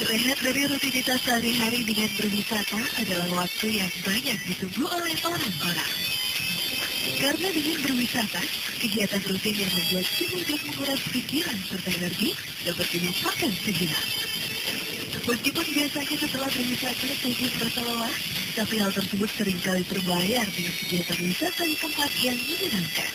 Rehat dari rutinitas sehari-hari dengan berwisata adalah waktu yang banyak ditunggu oleh orang-orang. Karena dengan berwisata, kegiatan rutin yang membuat mudah menguras pikiran serta energi dapat dilupakan sejenak. Meskipun biasanya setelah berwisata tubuh merasa lelah, tapi hal tersebut seringkali terbayar dengan kegiatan wisata di tempat yang menyenangkan.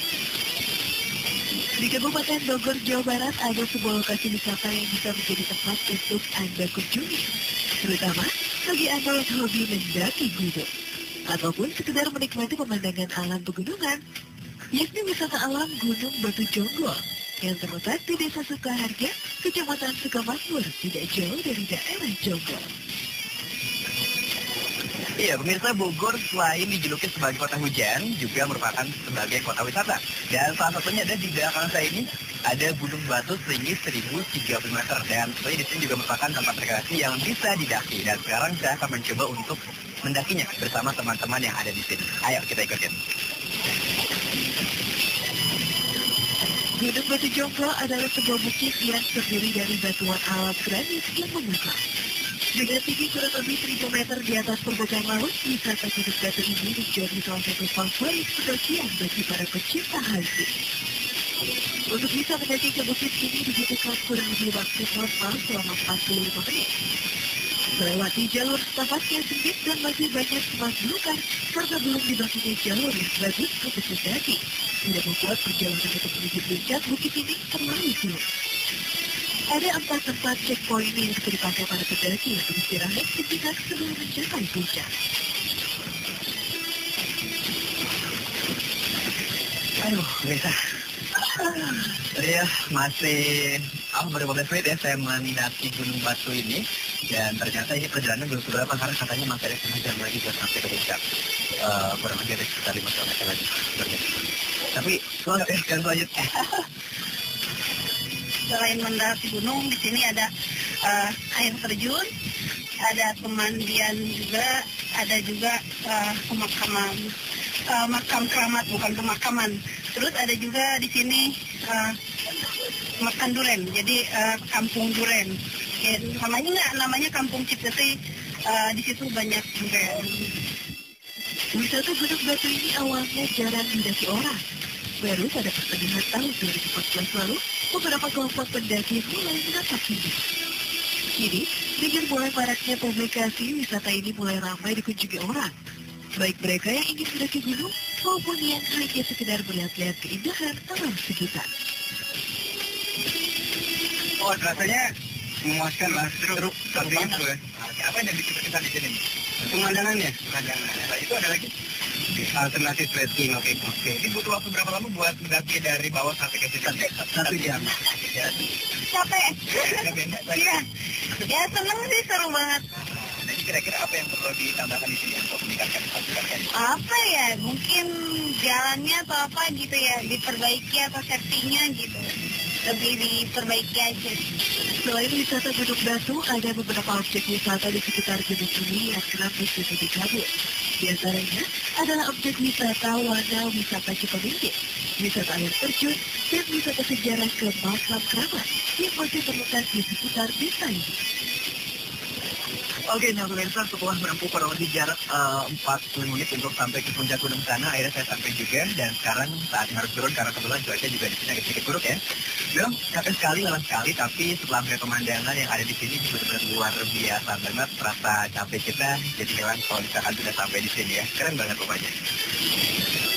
Di Kabupaten Bogor, Jawa Barat ada sebuah lokasi wisata yang bisa menjadi tempat untuk Anda kunjungi, terutama bagi Anda yang hobi mendaki gunung, ataupun sekedar menikmati pemandangan alam pegunungan, yakni wisata alam Gunung Batu Jonggol, yang terletak di Desa Sukaharja, Kecamatan Sukamakmur, tidak jauh dari daerah Jonggol. Iya, pemirsa, Bogor selain dijuluki sebagai kota hujan, juga merupakan sebagai kota wisata. Dan salah satunya ada di belakang saya ini, ada Gunung Batu setinggi 1030 meter. Dan sebenarnya di sini juga merupakan tempat rekreasi yang bisa didaki. Dan sekarang saya akan mencoba untuk mendakinya bersama teman-teman yang ada di sini. Ayo kita ikutin. Gunung Batu Jonggol adalah sebuah bukit yang terdiri dari batuan alam granit yang membentang. Dengan tinggi kurang lebih 1000 meter di atas permukaan laut, wisata Gunung Batu ini menjadi salah satu favorit pendakian bagi para pecinta hiking. Untuk bisa mendaki ke bukit ini dibutuhkan kurang lebih waktu normal selama 45 menit. Melewati jalur setapak yang sempit dan masih banyak semak belukar karena belum dibangunnya jalur yang bagus untuk mendaki, tidak membuat perjalanan untuk menuju puncak bukit ini terlalu sulit. Ada 4 tempat checkpoint yang bisa dipakai para pendaki untuk istirahat sejenak sebelum mencapai puncak. Aduh, bisa. Saya masih baru 15 menit ya saya mendaki Gunung Batu ini, dan ternyata ini perjalanan belum seberapa karena katanya masih ada setengah jam lagi buat sampai ke puncak. Kurang lebih ada sekitar 5 km lagi. Tapi semangat ya, dan selanjutnya. Selain mendaki gunung, di sini ada air terjun, ada pemandian juga, ada juga pemakaman, makam keramat, bukan pemakaman. Terus ada juga di sini makan duren, jadi kampung duren. Ya, namanya Kampung Cipete, di situ banyak duren. Wisata Gunung Batu ini awalnya jarang didaki orang. Baru pada pertengahan tahun 2014 lalu, beberapa kelompok pendaki mulai menatapinya. Kini, dengan mulai maraknya publikasi, wisata ini mulai ramai dikunjungi orang. Baik mereka yang ingin mendaki gunung, maupun yang hanya sekedar melihat-lihat keindahan alam sekitar. Oh, rasanya memuaskan lah, seru banget ya. Apa yang bikin kita di sini? Pemandangannya. Nah, itu ada lagi alternatif trekking. Oke. Ini butuh waktu berapa lama buat mendaki dari bawah sampai ke sini? 1 jam. Capek. Iya. Ya seneng sih, seru banget. Nah, ini kira-kira apa yang perlu ditambahkan di sini untuk meningkatkan kepatuhan? Apa ya, mungkin jalannya atau apa gitu ya, diperbaiki atau safety-nya gitu. Lebih diperbaiki aja. Selain wisata Gunung Batu, ada beberapa objek wisata di sekitar gunung ini yang kerap bisa dikabur. Di antaranya adalah objek wisata warna wisata Cipaminggir, wisata air terjun, dan wisata sejarah ke makam keramat yang masih terletak di sekitar desa ini. Oke, nah pemirsa, setelah menempuh kurang lebih jarak 40 menit untuk sampai ke puncak gunung sana, akhirnya saya sampai juga, dan sekarang saatnya harus turun karena kebetulan cuaca juga di sini agak sedikit buruk ya. Belum capek sekali, lelah sekali, tapi setelah melihat pemandangan yang ada di sini benar-benar luar biasa banget. Rasa capek kita jadi hilang kalau misalkan sudah sampai di sini ya. Keren banget pokoknya.